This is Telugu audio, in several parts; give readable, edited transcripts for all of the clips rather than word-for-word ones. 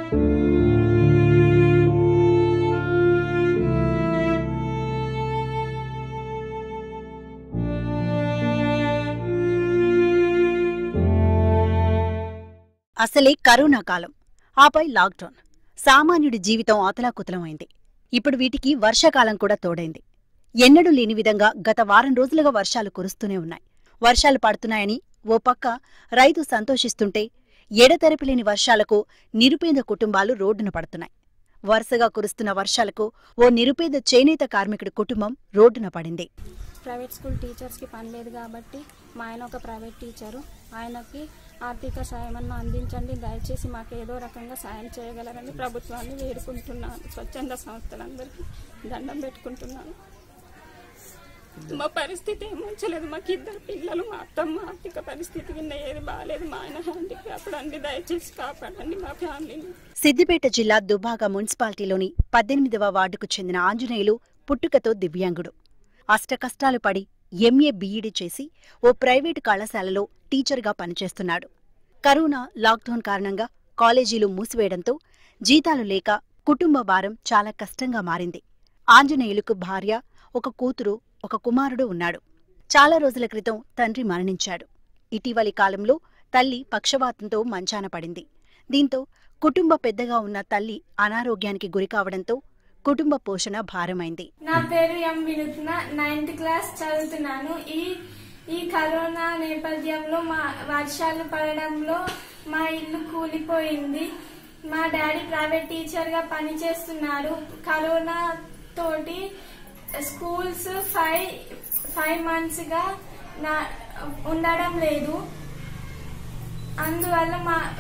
అసలే కరోనా కాలం, ఆపై లాక్డౌన్, సామాన్యుడి జీవితం ఆతలాకుతలమైంది. ఇప్పుడు వీటికి వర్షాకాలం కూడా తోడైంది. ఎన్నడూ లేని విధంగా గత వారం రోజులుగా వర్షాలు కురుస్తూనే ఉన్నాయి. వర్షాలు పడుతున్నాయని ఓ పక్క రైతు సంతోషిస్తుంటే, ఎడతెరపిలేని వర్షాలకు నిరుపేద కుటుంబాలు రోడ్డున పడుతున్నాయి. వరుసగా కురుస్తున్న వర్షాలకు ఓ నిరుపేద చేనేత కార్మికుడి కుటుంబం రోడ్డున పడింది. ప్రైవేట్ స్కూల్ టీచర్స్కి పని లేదు కాబట్టి మా ఆయన ఒక ప్రైవేట్ టీచరు. ఆయనకి ఆర్థిక సాయం అన్న అందించండి, దయచేసి మాకు ఏదో రకంగా సాయం చేయగలరని ప్రభుత్వాన్ని వేడుకుంటున్నాను. స్వచ్ఛంద సంస్థలందరికీ దండం పెట్టుకుంటున్నాను. మా పరిస్థితి ఏం మంచలేదు. మాకు 2 పిల్లలు, మా అత్తమ్మ ఆర్థిక పరిస్థితి కింద ఏది బాగాలేదు. మా ఆయన హ్యాండిక్యాప్డ్ అండి, దయచేసి కాపాడండి మా ఫ్యామిలీని. సిద్దిపేట జిల్లా దుబ్బాక మున్సిపాలిటీలోని 18వ వార్డుకు చెందిన ఆంజనేయులు పుట్టుకతో దివ్యాంగుడు. అష్టకష్టాలు పడి ఎంఏ బీఈడీ చేసి ఓ ప్రైవేటు కళాశాలలో టీచర్గా పనిచేస్తున్నాడు. కరోనా లాక్డౌన్ కారణంగా కాలేజీలు మూసివేయడంతో జీతాలు లేక కుటుంబ భారం చాలా కష్టంగా మారింది. ఆంజనేయులకు భార్య, ఒక కూతురు, ఒక కుమారుడు ఉన్నాడు. చాలా రోజుల క్రితం తండ్రి మరణించాడు. ఇటీవలి కాలంలో తల్లి పక్షవాతంతో మంచాన పడింది. దీంతో కుటుంబ పెద్దగా ఉన్న తల్లి అనారోగ్యానికి గురికావడంతో కుటుంబ పోషణ భారమైంది. నా పేరు ఎం వినూత్న, 9th క్లాస్ చదువుతున్నాను. ఈ కరోనా నేపథ్యంలో మా వర్షాలు పడడంలో మా ఇల్లు కూలిపోయింది. మా డాడీ ప్రైవేట్ టీచర్ గా పనిచేస్తున్నారు. కరోనా తోటి స్కూల్స్ 5 months గా ఉండడం లేదు. అందువల్ల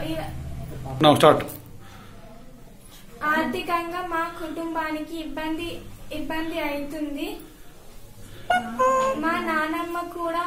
ఆర్థికంగా మా కుటుంబానికి ఇబ్బంది అవుతుంది. మా నానమ్మ కూడా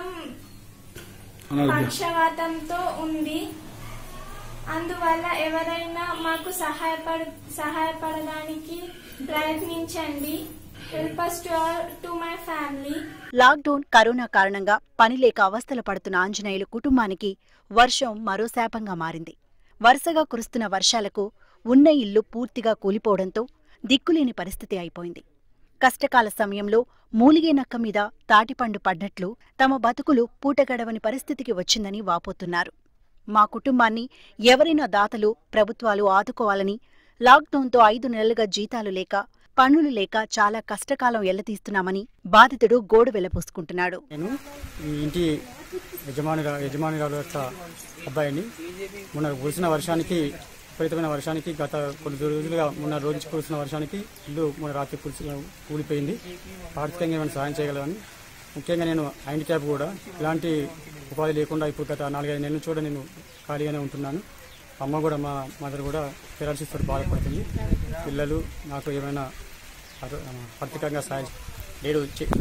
పక్షవాతంతో ఉంది. అందువల్ల ఎవరైనా మాకు సహాయపడడానికి ప్రయత్నించండి. Help us to my family. Lockdown, corona కారణంగా పనిలేక అవస్థలు పడుతున్న ఆంజనేయులు కుటుంబానికి వర్షం మరో శాపంగా మారింది. వరుసగా కురుస్తున్న వర్షాలకు ఉన్న ఇల్లు పూర్తిగా కూలిపోవడంతో దిక్కులేని పరిస్థితి అయిపోయింది. కష్టకాల సమయంలో మూలిగే నక్క మీద తాటిపండు పడ్డట్లు తమ బతుకులు పూటగడవని పరిస్థితికి వచ్చిందని వాపోతున్నారు. మా కుటుంబాన్ని ఎవరైనా దాతలు, ప్రభుత్వాలు ఆదుకోవాలని, లాక్డౌన్తో 5 నెలలుగా జీతాలు లేక, పన్నులు లేక చాలా కష్టకాలం ఎల్లతీస్తున్నామని బాధితుడు గోడు వెళ్లపోసుకుంటున్నాడు. నేను ఈ ఇంటి యజమానురాలు యొక్క అబ్బాయిని. మొన్న కురిసిన వర్షానికి, విపరీతమైన వర్షానికి, గత కొన్ని రోజులుగా మొన్న రోజు కురిసిన వర్షానికి ఇల్లు మొన్న రాత్రి కూలిపోయింది. ఆర్థికంగా ఏమైనా సాయం చేయగలమని, ముఖ్యంగా నేను హ్యాండిక్యాప్ కూడా ఇలాంటి ఉపాధి లేకుండా ఇప్పుడు గత 4-5 నెలల నుంచి కూడా నేను ఖాళీగానే ఉంటున్నాను. అమ్మ కూడా, మా మదర్ కూడా పెరాలసిస్ తోటి బాధపడుతుంది. పిల్లలు నాకు ఏమైనా ఆర్థికంగా సాయం నేడు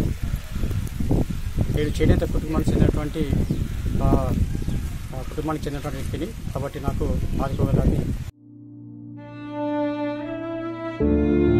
చేనేత కుటుంబానికి చెందినటువంటి వ్యక్తిని కాబట్టి నాకు ఆదుకోగలని